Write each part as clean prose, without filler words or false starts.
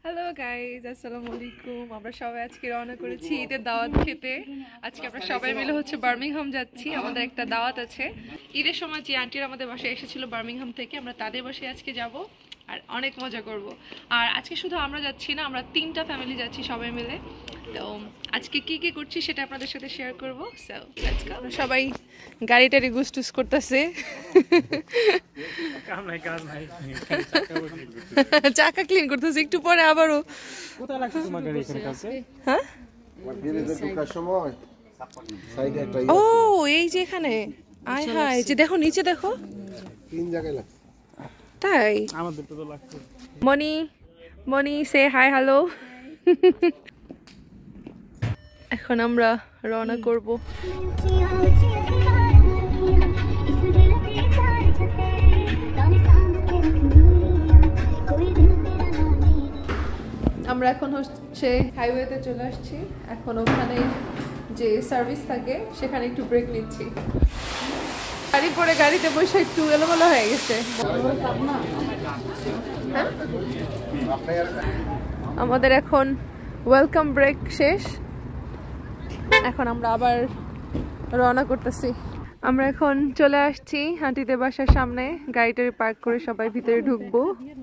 Hello guys, আসসালামু আলাইকুম। আমরা সবাই আজকে রওনা করেছি ঈদের দাওয়াত খেতে। আজকে আমরা সবাই মিলে হচ্ছে বার্মিংহাম যাচ্ছি। আমাদের একটা দাওয়াত আছে। ঈদের সময় যে আন্টিরা আমাদের বাসায় এসেছিল বার্মিংহাম থেকে, আমরা তাদের বাসায় আজকে যাব আর অনেক মজা করব। আর আজকে শুধু আমরা যাচ্ছি না, আমরা 3টা ফ্যামিলি যাচ্ছি সবাই মিলে। তো আজকে কি কি করছি সেটা আপনাদের সাথে শেয়ার করব। So let's go. সবাই গাড়িটারি গুস্টুস করতেছে। চাকা ক্লিন করতেছে, একটু পরে আবারও। কোথায় লাগছে তোমার গাড়ি এখানে কাছে? হ্যাঁ, ও এই যে এখানে। আয় হায়, যে দেখো নিচে দেখো, 3 জায়গায় লাগছে। তাই আমাদের তো লাগছে। মনি সে হাই হ্যালো। এখন আমরা রওনা করব। আমরা এখন হচ্ছে হাইওয়েতে চলে আসছি। এখন ওখানে যে সার্ভিস থাকে সেখানে একটু ব্রেক নিচ্ছি। গাড়ি পরে গাড়িতে বসে একটু এলোমেলো হয়ে গেছে। আমাদের এখন ওয়েলকাম ব্রেক শেষ। এখন আমরা আবার রওনা করতেছি। আমরা এখন চলে আসছি আন্টিদের বাসার সামনে। গাড়িটারি পার্ক করে সবাই ভিতরে ঢুকবো।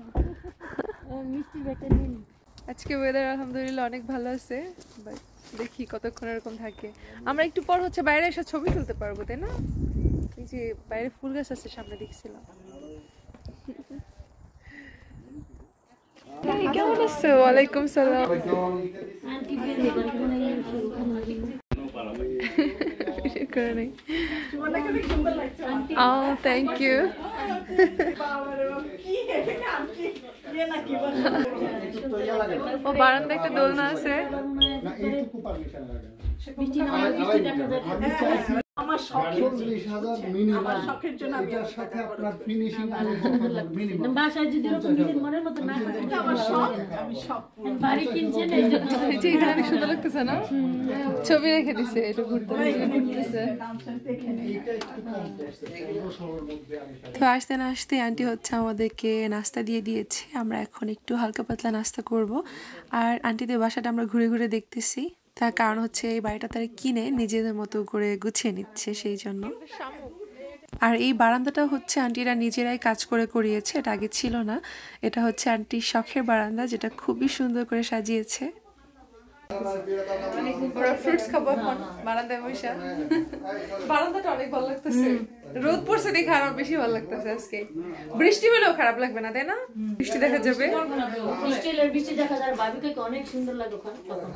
আজকে ওয়েদার আলহামদুলিল্লাহ অনেক ভালো আছে। দেখি কতক্ষণ এরকম থাকে। আমরা একটু পর হচ্ছে বাইরে এসে ছবি তুলতে পারবো, তাই না? এই যে বাইরে ফুল গাছ আছে সামনে, দেখছিলাম। কেমন আছো? ওয়ালাইকুম সালাম। Thank you. ও বারান্দা একটা দোলনা আছে। আমার শখের জন্য আমি এর সাথে আপনার ফিনিশিং আরো মিনিমাম বাসায় যদি এরকম নিজের মনের মতো না হয়, এটা আমার শখ। আমি শখ বাড়ি কিনছেন এই জন্য। এই যে এখানে অনেক সুন্দর লাগতেছে না? ছবি রেখে দিছে, এটা ঘুরতেছে। তো আসতে না আসতে আন্টি হচ্ছে আমাদেরকে নাস্তা দিয়ে দিয়েছে। আমরা এখন একটু হালকা পাতলা নাস্তা করব। আর আন্টিদের বাসাটা আমরা ঘুরে ঘুরে দেখতেছি। তার কারণ হচ্ছে এই বাড়িটা তারা কিনে নিজেদের মতো করে গুছিয়ে নিচ্ছে, সেই জন্য। আর এই বারান্দাটা হচ্ছে আন্টিরা নিজেরাই কাজ করে করিয়েছে, এটা আগে ছিল না। এটা হচ্ছে আন্টির শখের বারান্দা, যেটা খুবই সুন্দর করে সাজিয়েছে। ফ্রুটস খাবো এখন বারান্দায় বসে। বারান্দাটা অনেক ভালো লাগতেছে। রোদ পড়ছে দেখে আরো বেশি ভালো লাগতেছে আজকে। বৃষ্টি হলেও খারাপ লাগবে না, তাই না? বৃষ্টি দেখা যাবে, বৃষ্টি দেখা যায়। ভাবিকে অনেক সুন্দর লাগে ওখানে।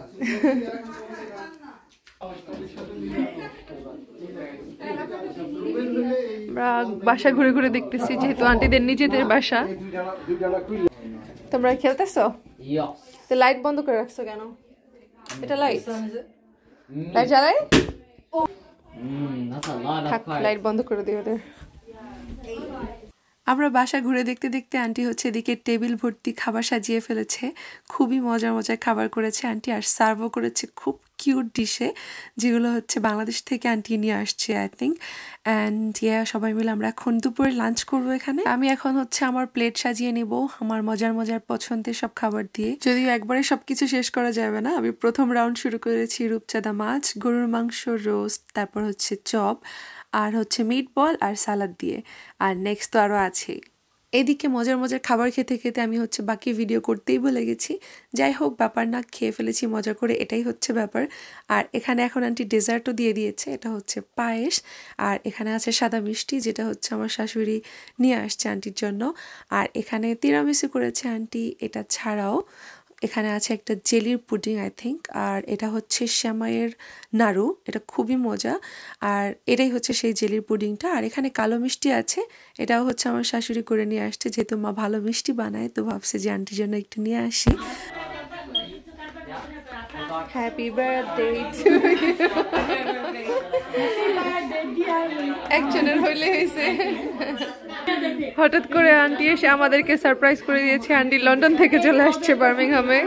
আমরা বাসা ঘুরে ঘুরে দেখতেছি, যেহেতু আন্টিদের নিজেদের বাসা। তোমরা খেলতেছো? তো লাইট বন্ধ করে রাখছো কেন? এটা লাইট জ্বালাই? লাইট বন্ধ করে দিও ওদের। আমরা বাসা ঘুরে দেখতে দেখতে আন্টি হচ্ছে এদিকে টেবিল ভর্তি খাবার সাজিয়ে ফেলেছে। খুবই মজার মজার খাবার করেছে আন্টি, আর সার্ভও করেছে খুব কিউট ডিশে, যেগুলো হচ্ছে বাংলাদেশ থেকে আন্টি নিয়ে আসছে আই থিঙ্ক। অ্যান্ড সবাই মিলে আমরা এখন দুপুরে লাঞ্চ করবো এখানে। আমি এখন হচ্ছে আমার প্লেট সাজিয়ে নেব আমার মজার মজার পছন্দের সব খাবার দিয়ে। যদিও একবারে সবকিছু শেষ করা যাবে না। আমি প্রথম রাউন্ড শুরু করেছি রূপচাঁদা মাছ, গরুর মাংস রোস্ট, তারপর হচ্ছে চপ, আর হচ্ছে মিট বল আর সালাদ দিয়ে। আর নেক্সট তো আরও আছে। এদিকে মজার মজার খাবার খেতে খেতে আমি হচ্ছে বাকি ভিডিও করতেই ভুলে গেছি। যাই হোক, ব্যাপার না, খেয়ে ফেলেছি মজা করে, এটাই হচ্ছে ব্যাপার। আর এখানে এখন আন্টি ডেজার্টও দিয়ে দিয়েছে, এটা হচ্ছে পায়েস। আর এখানে আছে সাদা মিষ্টি, যেটা হচ্ছে আমার শাশুড়ি নিয়ে আসছে আন্টির জন্য। আর এখানে তিরামিসু করেছে আন্টি। এটা ছাড়াও এখানে আছে একটা জেলির পুডিং আই থিঙ্ক, আর এটা হচ্ছে শ্যামাইয়ের নাড়ু, এটা খুবই মজা। আর এটাই হচ্ছে সেই জেলির পুডিংটা। আর এখানে কালো মিষ্টি আছে, এটাও হচ্ছে আমার শাশুড়ি করে নিয়ে আসছে, যেহেতু মা ভালো মিষ্টি বানায়, তো ভাবছে যে আন্টির জন্য একটু নিয়ে আসি। Happy birthday to you. একজনের হইলে হয়েছে। হঠাৎ করে আন্টি এসে আমাদেরকে সারপ্রাইজ করে দিয়েছে। আন্টি লন্ডন থেকে চলে আসছে বার্মিংহামে।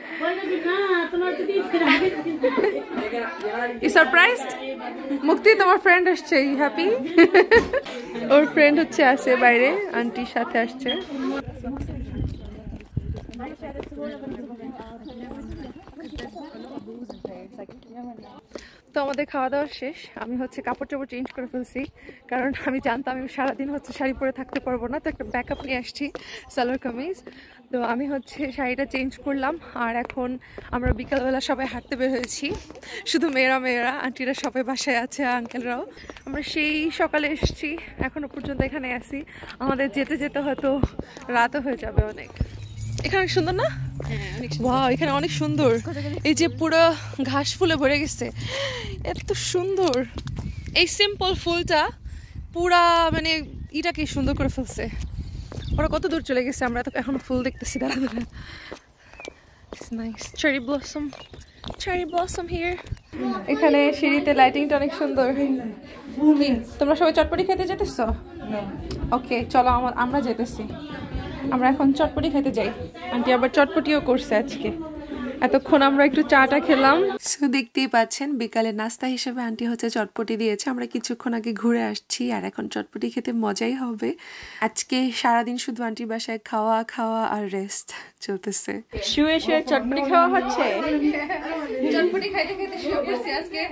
সারপ্রাইজড মুক্তি, তোমার ফ্রেন্ড আসছে, হ্যাপি? ওর ফ্রেন্ড হচ্ছে আছে বাইরে, আন্টির সাথে আসছে। তো আমাদের খাওয়া দাওয়া শেষ। আমি হচ্ছে কাপড় চাপড় চেঞ্জ করে ফেলছি, কারণ আমি জানতাম আমি সারাদিন হচ্ছে শাড়ি পরে থাকতে পারবো না, তো একটা ব্যাকআপ নিয়ে আসছি সালোয়ার কামিজ। তো আমি হচ্ছে শাড়িটা চেঞ্জ করলাম, আর এখন আমরা বিকালবেলা সবাই হাঁটতে বের হয়েছি। শুধু মেয়েরা আন্টিরা সবাই বাসায় আছে, আঙ্কেলরাও। আমরা সেই সকালে এসেছি, এখনো পর্যন্ত এখানে আছি। আমাদের যেতে যেতে হয়তো রাতও হয়ে যাবে অনেক। এখানে সুন্দর না? ওয়াও, এখানে অনেক সুন্দর। এই যে পুরো ঘাস ফুলে ভরে গেছে, এত সুন্দর। এই সিম্পল ফুলটা পুরা মানে এটাকে সুন্দর করে ফেলছে। ওরা কত দূর চলে গেছে, আমরা তো এখনো ফুল দেখতেছি দাঁড়া দাঁড়া। Nice cherry blossom here. এখানে সিঁড়িতে লাইটিংটা অনেক সুন্দর। তোমরা সবাই চটপটি খেতে যেতেছো? ওকে, চলো আমরা যেতেছি। আমরা এখন চটপটি খেতে যাই। আন্টি আবার চটপটিও করছে আজকে। এতক্ষণ আমরা একটু চাটা খেলাম। সো দেখতেই পাচ্ছেন বিকালে নাস্তা হিসেবে আন্টি হচ্ছে চটপটি দিয়েছে। আমরা কিছুক্ষণ আগে ঘুরে আসছি, আর এখন চটপটি খেতে মজাই হবে। আজকে সারাদিন শুধু আন্টির বাসায় খাওয়া আর রেস্ট চলতেছে। শুয়ে শুয়ে চটপটি খাওয়া হচ্ছে। চটপটি খাইতে খাইতে শুয়ে পড়ছি আজকে।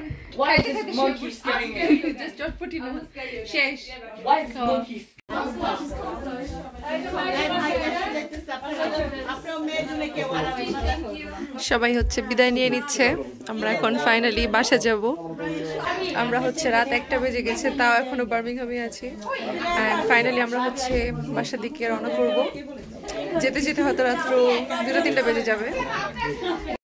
চটপটি শেষ। সবাই হচ্ছে বিদায় নিয়ে নিচ্ছে। আমরা এখন ফাইনালি বাসা যাব। আমরা হচ্ছে রাত 1টা বেজে গেছে, তাও এখনো বার্মিংহামে আছি। এন্ড ফাইনালি আমরা হচ্ছে বাসার দিকে রওনা করব। যেতে যেতে হয়তো রাত্র 2-3টা বেজে যাবে।